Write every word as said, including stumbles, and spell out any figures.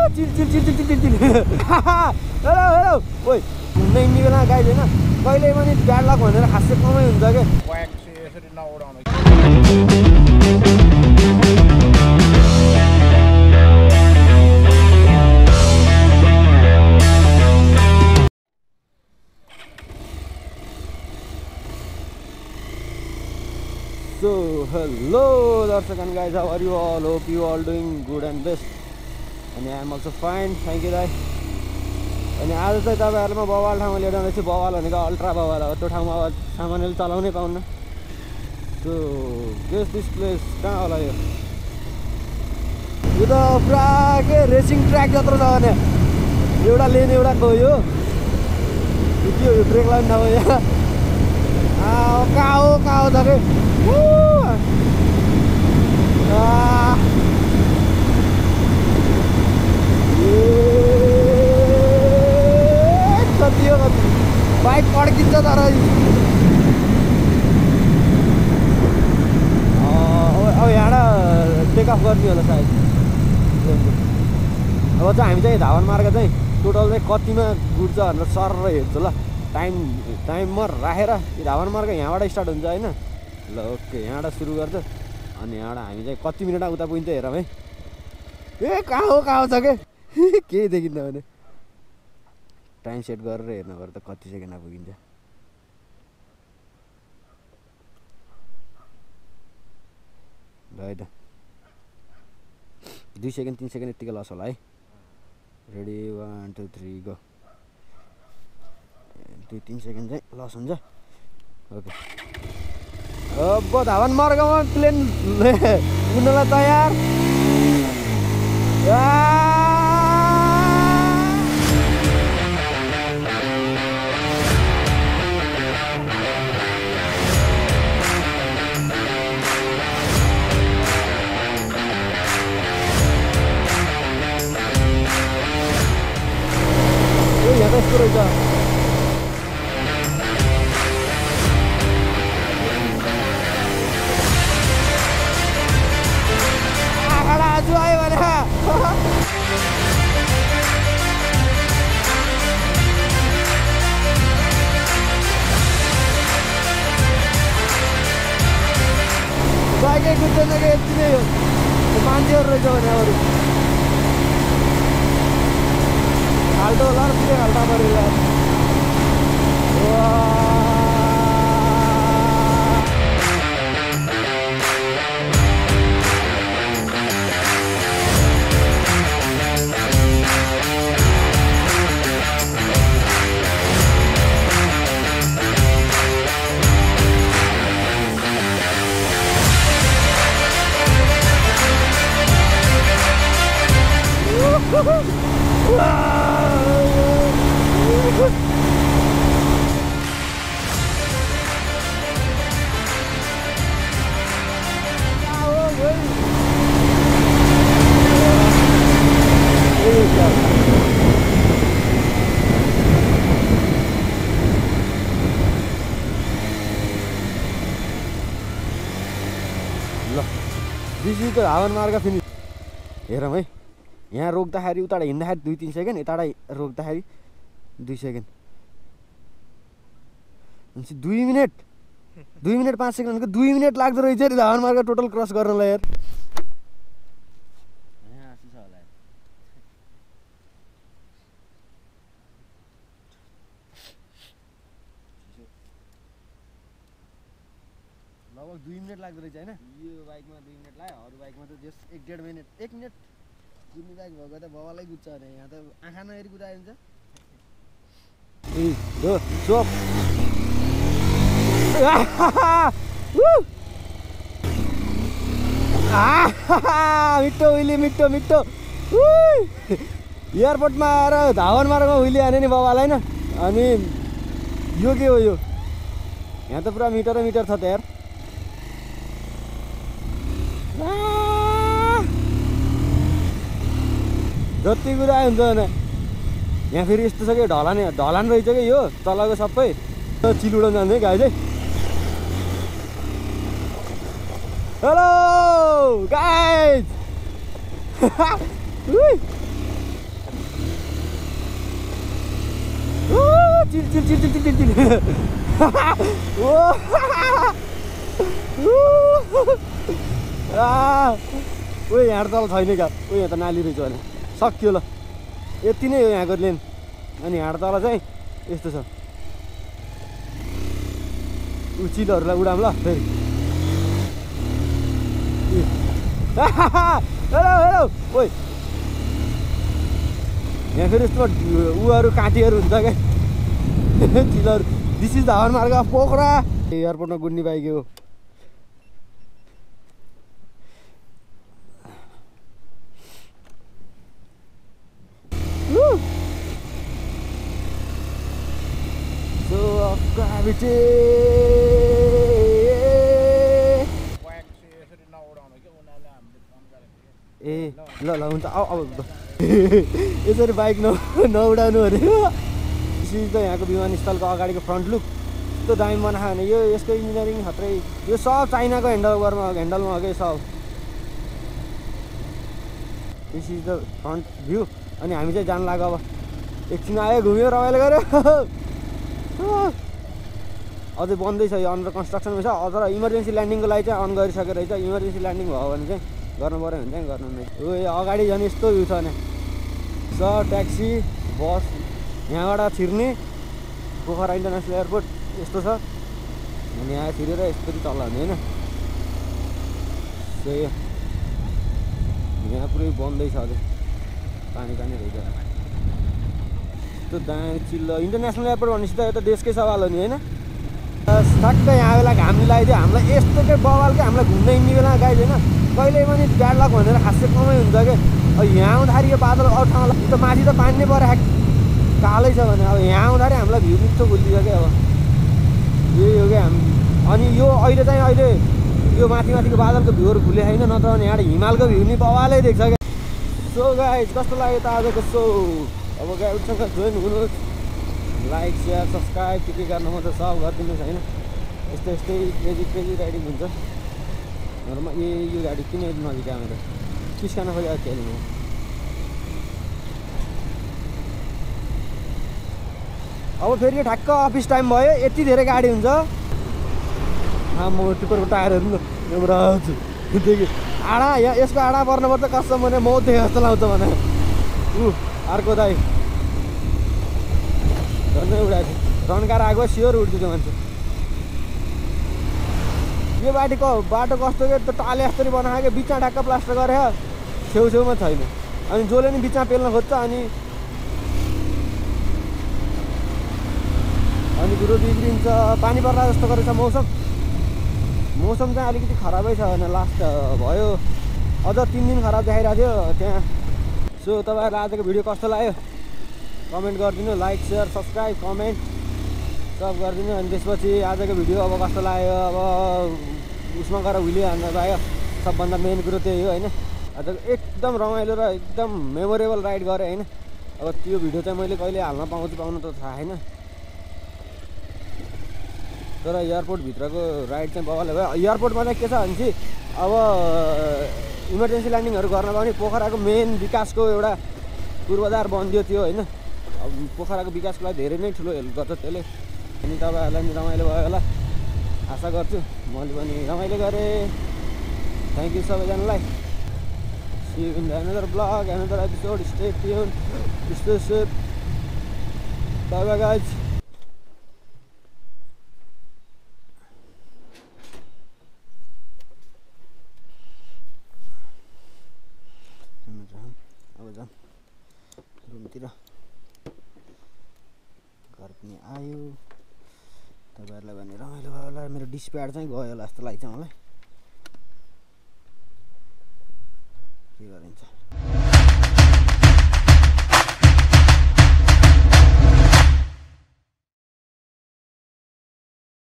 चिल चिल चिल चिल चिल चिल hello hello ओइ घुम्दै हिँड्ने बेला गाइज होइन कहिले पनि ब्याड लक भनेर खासै कमै हुन्छ क्या यसरी नउडाउनु So hello Darshak and guys, how are you all? Hope you all doing good and best. And I am also fine, thank you guys. अनि आज चाहिँ तपाईँहरुमा बवाल ठाउँमा लिएर जाँदैछु बवाल भनेको अल्ट्रा बवाल हो त्यो ठाउँमा अब सामानले चलाउनै पाउन्न सो गेस दिस प्लेस कहाँ होला यो यो त पुरा के रेसिङ ट्र्याक जत्रो छ भने एउटा लेन एउटा गयो यो ब्रेक लाइन ठाउँ यहाँ कहाँ हो कहाँ हो त के कति हो कति बाइक पड्किन्छ तर अब यहाँबाट टेक अफ गर्ने होला सायद अब चाहिँ हामी चाहिँ धावन मार्ग चाहिँ टोटल चाहिँ कतिमा गुड्छ भनेर सर हेर्छु ल टाइम टाइममा राखेर धावन मार्ग यहाँबाट स्टार्ट हुन्छ होइन ल ओके यहाँबाट सुरु गर्छ अनि यहाँबाट हामी चाहिँ कति मिनटमा उता पुगिन्छ हेरौँ है ए कहाँ हो कहाँ छ के केही देखिन्न भने टाइम सेट गरेर हेर्नु पर्छ त कति सेकेन्डमा पुगिन्छ ल है त दुई सेकेन्ड तिन सेकेन्ड यत्तिकै लस होला है ready one two three go दुई तिन सेकेन्ड चाहिँ लस हुन्छ ओके अब धावन मार्गमा प्लेन उड्नलाई तयार यहाँ त यस्तो रहेछ आज आयो भने बाइकै कुद्दैन कि यति नै हो मान्छेहरू रहेछ भने अरू हाल्टो होला र पुरै हाल्टा परेर बिजी त धावन मार्ग फिनिस हेरौँ है यहाँ रोक्दाखेरि उताबाट हिँड्दाखेरि दुई तिन सेकेन्ड यताबाट रोक्दाखेरि दुई सेकेन्ड भनेपछि दुई मिनट दुई मिनट पाँच सेकेन्ड भनेको दुई मिनट लाग्दो रहेछ नि धावन मार्ग टोटल क्रस गर्नलाई यार लगभग दुई मिनट लाग्दो रहेछ होइन यो बाइकमा दुई मिनट लाग्यो अरू बाइकमा त जस एक डेढ मिनट एक मिनट कुद्ने बाइक भएको त बवालै कुद्छ अरे यहाँ त आँखा नहेरी कुदायो हुन्छ मिठो उहिले मिठो मिठो एयरपोर्टमा आएर धावन मार्गमा उहिले हाने नि बवालाई होइन अनि यो के हो यो यहाँ त पुरा मिटर मिटर छ त यार जति कुरा हुन्छ भने यहाँ फेरि यस्तो छ कि ढलान ढलान रहेछ कि यो तलको सबै चिल उडाउन जान्छ है गाई चाहिँ हेलो गाइज चिल चिल चिल चिल चिल चिल ओ ओ यहाँ तल छैन क्या ओ यहाँ त नाली रहेछ भने सक्यो ल यति नै हो यहाँको लेन अनि यहाँ तल चाहिँ यस्तो छ ऊ चिलहरूलाई उडाम ल फेरि हेलो हेलो ओइ यहाँ फेरि यस्तो उहरू काँटीहरू हुन्छ क्या चिलहरू दिस इज धावन मार्ग पोखरा एयरपोर्टमा गुड्ने बाइक हो So of gravity ए ल ल हुन्छ आऊ आऊ यसरी बाइक न नउडाउनु अरे यसरी त यहाँको विमानस्थलको अगाडिको फ्रन्ट लुक यस्तो दामी बनायो भने यो यसको इन्जिनियरिङ खत्रै यो सब चाइनाको ह्यान्डलमा ह्यान्डलमा हो कि सब this is the front view अनि हामी चाहिँ जान लाग्यो अब एकछिन आयो घुम्यो रमाइलो गऱ्यो अझै बन्दैछ यो अन्डर कन्स्ट्रक्सनमा छ अझ इमर्जेन्सी ल्यान्डिङको लागि चाहिँ अन गरिसकेको रहेछ इमर्जेन्सी ल्यान्डिङ भयो भने चाहिँ गर्नु पऱ्यो भने चाहिँ गर्नु नै ओ अगाडि झन् यस्तो भ्यू छ भने छ ट्याक्सी बस यहाँबाट छिर्ने पोखरा इन्टरनेसनल एयरपोर्ट यस्तो छ अनि यहाँ छिरेर यस्तरी तल हुने होइन त्यही यहाँ पुरै बन्दैछ अझै पानी पानी रहेछ यस्तो दामी चिल्लो इन्टरनेसनल एयरपोर्ट भनेपछि त यो त देशकै सवाल हो नि होइन ठ्याक्कै यहाँ बेला घाम लगाइदियो हामीलाई यस्तो के बवाल क्या हामीलाई घुम्न हिँड्ने बेला गाइज होइन कहिले पनि ब्याड लक भनेर खासै कमै हुन्छ क्या अब यहाँ आउँदाखेरि यो बादल अरू ठाउँलाई त माथि त पानी नै पऱ्यो कालै छ भने अब यहाँ आउँदाखेरि हामीलाई भ्यू मिठो भुलिदिन्छ क्या अब यही हो क्या हामी अनि यो अहिले चाहिँ अहिले यो माथि माथिको बादलको भ्यूहरू भुले छैन नत्र भने यहाँ हिमालको भ्यू नि बवालै देख्छ क्या सो गाइज कस्तो लाग्यो त आजको सो अब गाइडसँग जोइन हुनुहोस् लाइक सेयर सब्सक्राइब के के गर्नु मात्रै सब गरिदिनुहोस् होइन यस्तै यस्तै क्रेजी क्रेजी राइडिङ हुन्छ घरमा ए यो गाडी किन यति नजिक आयो मेरो किस्कान खोइ खेल्नु म अब फेरि यो ठ्याक्क अफिस टाइम भयो यति धेरै गाडी हुन्छ म टिप्परको टायरहरू नि एउटा देखि आडा यहाँ यसको आडा पर्नुपर्छ कसम भने म देखेँ जस्तो लाउँछ भने ऊ अर्को दाइ झन्डै उडाएको रन्कार आएको स्योर उड्छु त्यो मान्छे यो बाटोको बाटो कस्तो के त्यो टाले जसरी बनाएको क्या बिचमा ढाक्क प्लास्टर गरे छेउछेउमा छैन अनि जसले नि बिचमा पेल्न खोज्छ अनि अनि कुरो बिग्रिन्छ पानी पर्ला जस्तो गरेछ मौसम मौसम चाहिँ अलिकति खराबै छ भने लास्ट भयो अझ तिन दिन खराब देखाइरहेको थियो त्यहाँ सो तपाईँहरूलाई आजको भिडियो कस्तो लाग्यो कमेन्ट गरिदिनु लाइक सेयर सब्सक्राइब कमेन्ट सब गरिदिनु अनि त्यसपछि आजको भिडियो अब कस्तो लाग्यो अब उसमा गएर हुली हान्न पायो सबभन्दा मेन कुरो त्यही हो होइन आजको एकदम रमाइलो र एकदम मेमोरेबल राइड गरेँ होइन अब त्यो भिडियो चाहिँ मैले कहिले हाल्न पाउँछु पाउनु त थाहा छैन तर एयरपोर्टभित्रको राइड चाहिँ बवाल भयो एयरपोर्टमा चाहिँ के छ भने चाहिँ अब इमर्जेन्सी ल्यान्डिङहरू गर्न पाउने पोखराको मेन विकासको एउटा पूर्वाधार बनिदियो थियो होइन अब पोखराको विकासको लागि धेरै नै ठुलो हेल्प गर्छ त्यसले अनि तपाईँहरूलाई पनि रमाइलो भयो होला आशा गर्छु मैले पनि रमाइलो गरेँ थ्याङ्क यू सबैजनालाई see you in the another blog another episode stay tune stay safe bye bye guys अब जाऊँ रुमतिर घर पनि आयो तपाईँहरूलाई भने रमाइलो भयो होला मेरो डिस्प्याड चाहिँ गयो होला जस्तो लाग्छ मलाई के गरिन्छ।